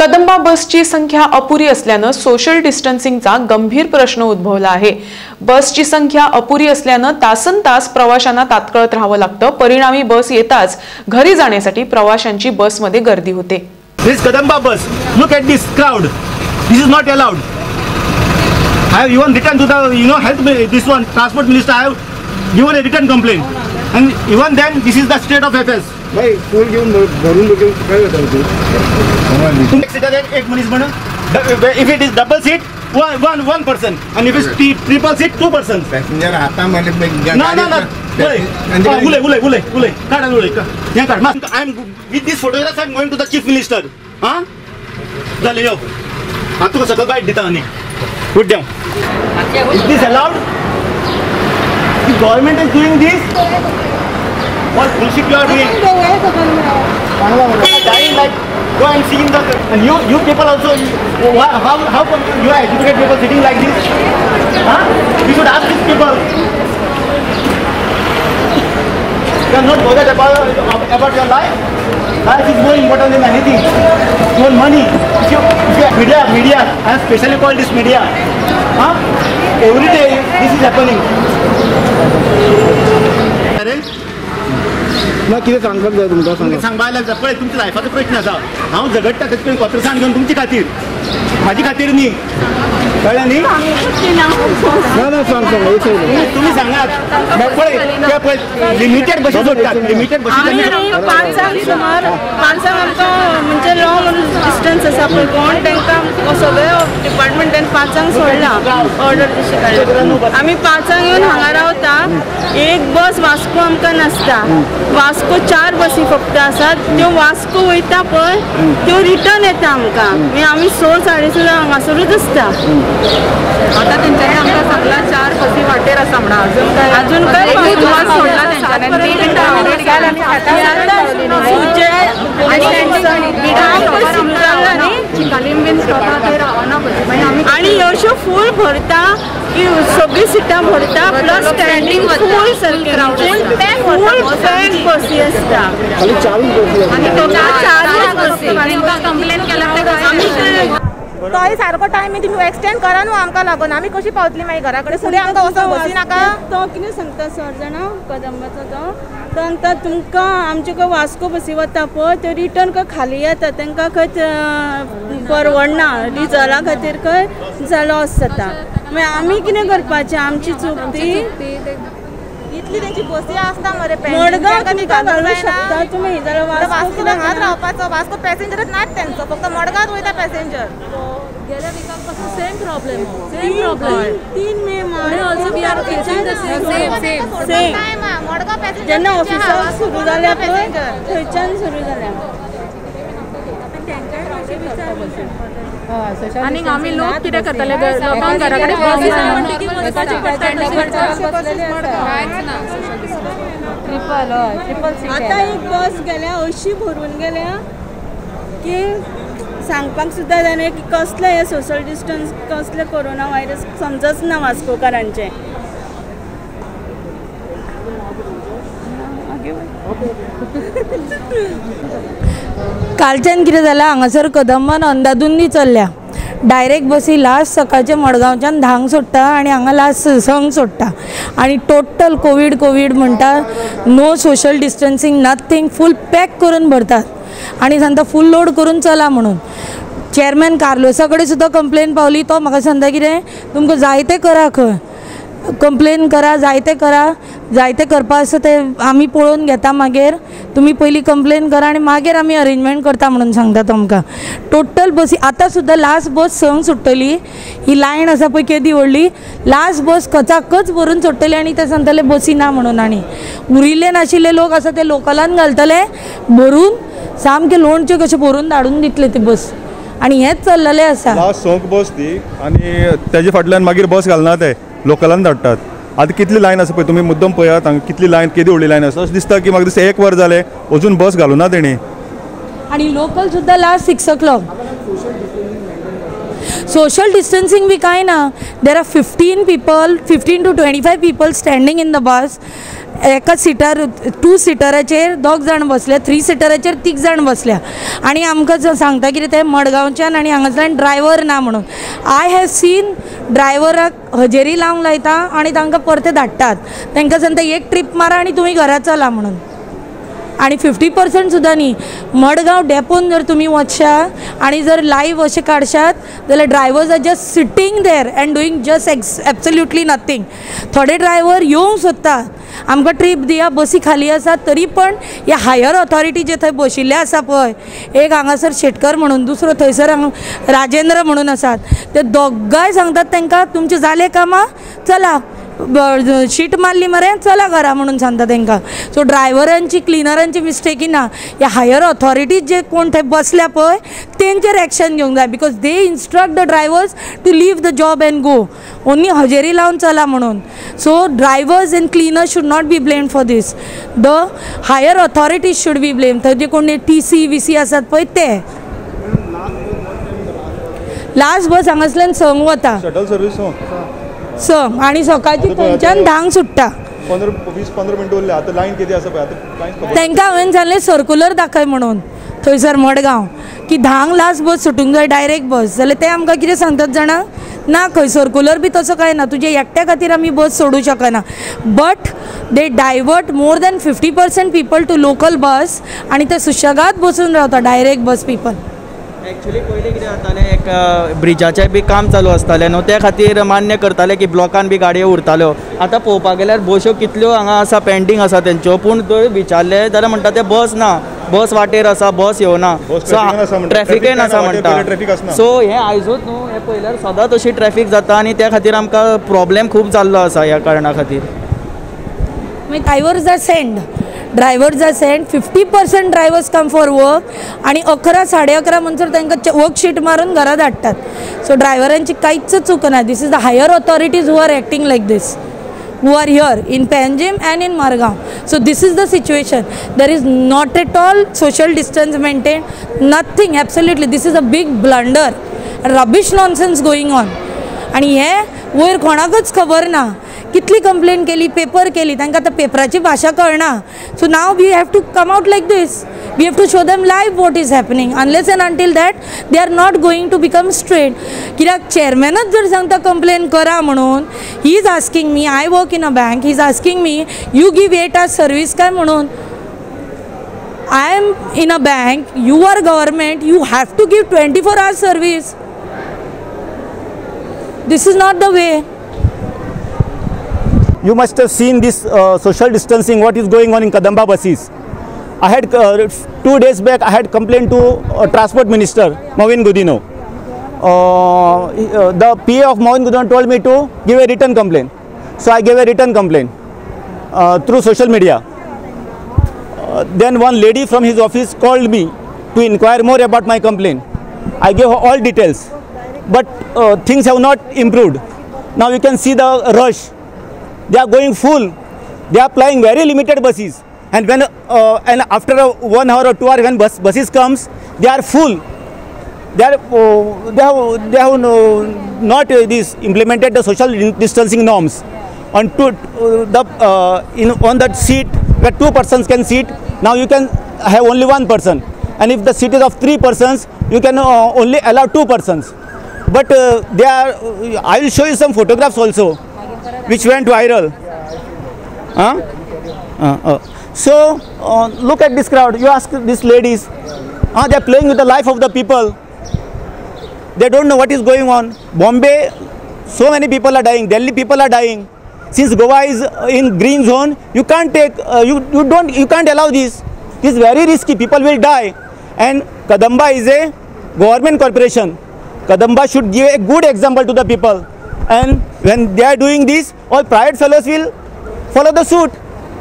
कदंबा बसची संख्या अपुरी असल्यानं सोशल डिस्टन्सिंगचा गंभीर प्रश्न उद्भवला आहे। बसची संख्या अपुरी असल्यानं तासनतास प्रवाशांना तात्काळत राहावं लागतं। परिणामी बस येताच घरी जाण्यासाठी प्रवाशांची बसमध्ये गर्दी होते। This Kadamba bus, look at this crowd. This is not allowed. I have even written to the health this one transport minister. I have given a written complaint, and even then this is the state of affairs. भाई full घेऊन भरून बघून काय होतं ते तुम्ही seater एक मनीस म्हणा. If it is double seat, one person, and if it's triple seat, 2 persons. Passenger हातामध्ये No. उले काढा उले का या काढ. I am with this photograph. I am going to the chief minister. हाँ चले यो हाँ तुझको सकल बाइट देता नहीं put down. Is this allowed? The government is doing this. What bullshit you are doing? Dying like go and see in the and you people also how come you are educated people sitting like this? Huh? You should ask these people. You are not bothered about your life. Life is more important than anything. You want money. If you media, I have specially called this media. Huh? Every day this is happening. ना किती सांगतात जाय तुमका सांगबायला पळय तुमच्या लायफाचो प्रश्न आसा. हांव झगडटा तेच कोत्रसान घेवन तुमची खातीर माझी खातीर न्ही कळ्ळें न्ही. ना सांग तुम्ही सांगात पळय ते पळय लिमिटेड बसी सोडटात. लिमिटेड बसी पांचांक सुमार पांचांक आमकां म्हणजे लॉंग डिस्टन्स आसा पळय कोण तांकां सगळे डिपार्टमेंटान पांचांक सोडला ऑर्डर तशी काडल्या. आमी पांचांक येवन हांगा रावता. एक बस वास्को आमकां नासता. वास्को 4 बसी फक्त आसात. त्यो वास्को वयता पळय त्यो रिटर्न येता आमकां. मागीर आमी 6-6:30 हांगासरूच आसता. आता त्यांच्याकडे आमचा सगळा 4 बसी वाटेर आसा म्हणा. अजून काय सोडला त्यांच्याने आणि अश्यो फूल भरता की सगळी सिटां भरता प्लस स्टँडिंग फूल सारकें फूल पॅक बसी आसता. आणि कंप्लेन केला तोय सारको टायम तुमी एक्सटेंड करा न्हू आमकां लागून. आमी कशी पावतली मागीर घरा कडेन फुडें आमकां वचूंक बसी नाका. तो कितें सांगता सर जाणा कदंबाचो तो सांगता तुमकां आमचे खंय वास्को बसी वता पळय त्यो रिटर्न खंय खाली येता तांकां खंय परवडना. डिझला खातीर खंय लॉस जाता. मागीर आमी कितें करपाचें आमची चूक ती. इतली तेंची बसी आसता मरे मडगांव तुमकां घालूंक शकता तुमी जाल्यार वास्को हांगाच रावपाचो. वास्को पॅसेंजरच नात तेंचो फक्त मडगांव वयता पॅसेंजर. गेल्या विकाक पासून सेम प्रॉब्लेम 3 मे मडगांव पॅसेंजर जेन्ना ऑफिसां सुरू जाल्या पळय थंयच्यान सुरू जाल्या. आणि आम्ही लोक कितें करतले लोकांक घरा कडेन आतां एक बस गेल्या अशी भरून गेल्या की सांगपाक सुद्दां जाय की कसले हे सोशल डिस्टन्स कसले कोरोना व्हायरस समजच ना वास्कोकारांचे. कालच्यान कितें जालां हांगासर कदंबान अंदाधुंदी चल्ल्या. डायरेक्ट बसी लास्ट सकाळच्या मडगांवच्यान 10 सोडटा आनी हांगा लास्ट 6 सोडटा. आनी टोटल कोवीड म्हणटा no social distancing nothing full pack करून भरतात आनी सांगता फूल लोड करून चला म्हणून. चेअरमॅन कार्लोसा कडेन सुद्दां कंप्लेन पावली. तो म्हाका सांगता कितें तुमकां जाय तें करा खंय कंप्लेन करा जायते करपा आसा ते आमी पळोवन घेता. मागीर तुमी पयलीं कंप्लेन करा आनी मागीर आमी अरेंजमेंट करता म्हणून सांगता तुमकां. टोटल बसी आतां सुद्दां लास्ट बस 6 सुट्टली. ही लायन आसा पळय केदी व्हडली लास्ट बस कचाकच भरून सुट्टली आनी ते सांगताले बसी ना म्हणून. आनी उरिल्ले नाशिल्ले लोक आसा ते लोकलान घालतले भरून सामके लोणचे कशे भरून धाडून दितले ती बस. आनी हेंच चल्ललें आसा. लास्ट 6 बस ती आनी तेजे फाटल्यान मागीर बस घालना ते लोकलान धाडटात. आतां कितली लायन आसा पळय तुमी मुद्दम पळयात हांगा कितली लायन केदी व्हडली लायन आसा. अशें दिसता की म्हाका दिसता 1 वर जालें अजून बस घालूना तेणी. आनी लोकल सुद्दां लास्ट 6 o'clock सोशल डिस्टन्सिंग बी कांय ना. There are 15 to 25 people standing in the bus. एका सिटार 2 सिटराचेर 2 जाण बसल्या, 3 सिटराचेर 3 जाण बसल्या. आनी आमकां सांगता कितें ते मडगांवच्यान आनी हांगासल्यान ड्रायव्हर ना म्हणून. आय हॅव सीन ड्रायव्हराक हजेरी लावंक लायता आनी तांकां परते धाडटात. तांकां सांगता एक ट्रीप मारा आनी तुमी घरा चला म्हणून. आणि 50% सुद्दां न्ही. मडगांव डेपोन जर तुमी वचशा आनी जर लायव्ह अशें काडशात जाल्यार drivers are just sitting there and doing just absolutely nothing. थोडे ड्रायव्हर येवंक सोदतात, आमकां ट्रीप दिया, बसी खाली आसात, तरी पण ह्या हायर ऑथॉरिटी जे थंय बशिल्ले आसा पळय, एक हांगासर शेटकर म्हणून, दुसरो थंयसर राजेंद्र म्हणून आसात, ते दोगांय सांगतात तांकां तुमचे जाले कामां चला, शीट मारली मरे चला घरा म्हणून सांगता तांकां. सो ड्रायव्हरांची क्लिनरांची मिस्टेकी ना. ह्या हायर ऑथॉरिटीज जे कोण थंय बसल्या पळय तेंचेर एक्शन घेवंक जाय. Because they instruct the drivers to leave the job and go. Only हजेरी लावन चला म्हणून. So drivers and cleaners should not be blamed for this. The higher authorities should be blamed. थंय जे कोण TC VC आसात पळय ते. लास्ट बस हांगासल्यान संग वता, शटल सर्वीस संग, आणि सकाळची थंयच्यान 10 सुट्टा. 20-15 मिनटं उरले. आता लाईन किती आसा पळय, आता तांकां हांवें सांगलें सर्क्युलर दाखय म्हणून थंयसर मडगांव, की 10 लास्ट बस सुटूंक जाय डायरेक्ट बस. जाल्यार ते आमकां कितें सांगतात जाणा, ना खंय सर्क्युलर बी तसो कांय ना, तुजे एकट्या खातीर आमी बस सोडूं शकना. But they divert more than 50% people to local bus आनी ते सुशेगाद बसून रावता डायरेक्ट बस पीपल. एक्चुअली पयलीं कितें जातालें, एक ब्रिजाचें बी काम चालू आसतालें न्हू, त्या खातीर मान्य करताले की ब्लॉकान बी गाडयो उरताल्यो. आतां पळोवपाक गेल्यार बश्यो कितल्यो हांगा आसा पेंडींग आसा तेंच्यो, पूण थंय विचारले जाल्यार म्हणटा ते बस ना, बस वाटेर आसा, बस येवना, ट्रॅफिकेन आसा म्हणटा. सो हें आयजूच न्हू, हें पळयल्यार सदांच अशी ट्रॅफिक जाता आनी त्या खातीर आमकां प्रॉब्लेम खूब जाल्लो आसा ह्या कारणा खातीर. Drivers are send 50% drivers come for work आणि 11-11:30 म्हणसर तांकां वर्कशीट मारून घरा धाडटात. सो ड्रायव्हरांची कांयच चूक ना. This is the higher authorities who are acting like this, who are here in Panjim and in Margao. So this is the situation. There is not at all social distance maintained, nothing, absolutely. This is a big blunder, rubbish nonsense going on. आणि हे वयर कोणाकच खबर ना. कितली complain केली, paper केली, तांकां आतां पेपराची भाशा कळना. So now we have to come out like this. We have to show them live what is happening. Unless and until that they are not going to become straight. कित्याक चेअरमॅनच जर सांगता कंप्लेन करा म्हणून, he is asking me, I work in a bank, he is asking me you give 8 hours service काय म्हणून. I am in a bank, you are government, you have to give 24 hours service. This is not the way. You must have seen this social distancing, what is going on in Kadamba buses. I had 2 days back, I had complained to Transport Minister Moin Gudino. The PA of Moin Gudino told me to give a written complaint. So I gave a written complaint through social media. Then one lady from his office called me to inquire more about my complaint. I gave her all details, but things have not improved. Now you can see the rush. They are going full. They are flying very limited buses, and when and after 1 hour or 2 hours when buses comes, they are full. They have not implemented the social distancing norms. On on that seat where 2 persons can sit, now you can have only 1 person, and if the seat is of 3 persons, you can only allow 2 persons. But I will show you some photographs also which went viral. So look at this crowd. You ask these ladies, they are playing with the life of the people. They don't know what is going on. Bombay, so many people are dying. Delhi people are dying. Since Goa is in green zone, you can't take you can't allow this. This is very risky. People will die. And Kadamba is a government corporation. Kadamba should give a good example to the people. And when they are doing this, all private fellows will follow the suit.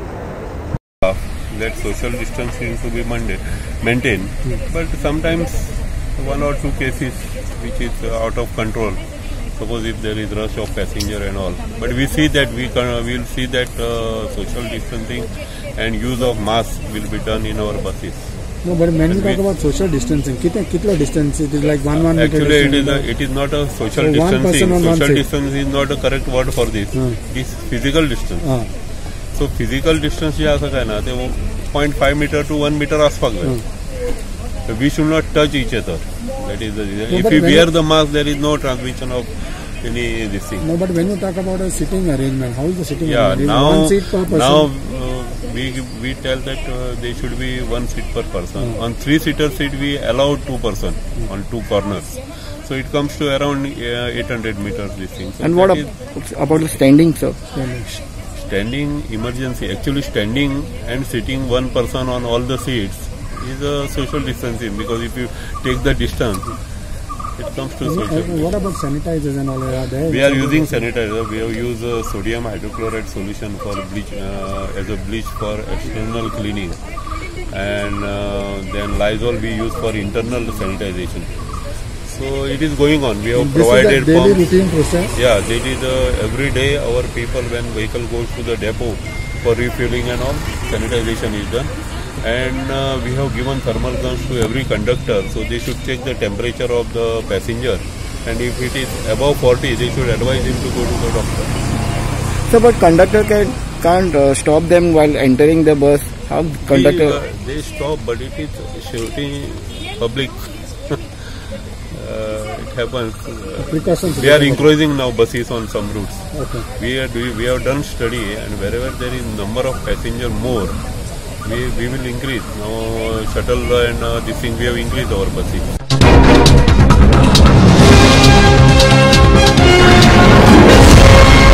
That social distancing to be maintained, but sometimes 1 or 2 cases which is out of control. Suppose if there is rush of passenger and all, but we see that we will see that social distancing and use of mask will be done in our buses. No, but when you talk about social distancing, kitla distance? It is like 1 meter. Actually, it is not a social distancing. Social distance is not a correct word for this. It is physical distance. So physical distance जे असं काय ना ते 0.5 meter to 1 meter आसपाक जाय. We should not touch each other. That is the reason. If we wear the mask, there is no transmission of any this thing. No, but when you talk about a sitting arrangement, how is the sitting arrangement? Now, one seat per person. Now we tell that there should be 1 seat per person. On 3-seater seat, we allow 2 person on 2 corners. So it comes to around 800 meters. This thing. So and what about the standing, sir? Standing emergency. Actually, standing and sitting 1 person on all the seats is a social distancing, because if you take the distance, it comes to social. What about sanitizers and all that? We are using sanitizer. We have used sodium hydrochloride solution for bleach as a bleach for external cleaning, and then Lysol we use for internal sanitization. So it is going on. We have provided this is a daily routine process. Yeah, they did every day. Our people, when vehicle goes to the depot for refueling and all, sanitization is done. And we have given thermal guns to every conductor, so they should check the temperature of the passenger, and if it is above 40, they should advise him to go to the doctor. So, but conductor can't stop them while entering the bus. How conductor? They stop, but it is shooting public. It happens. We are increasing now buses on some routes. Okay. We have done study, and wherever there is number of passenger more, we will increase. Now shuttle and this thing we have increased our buses.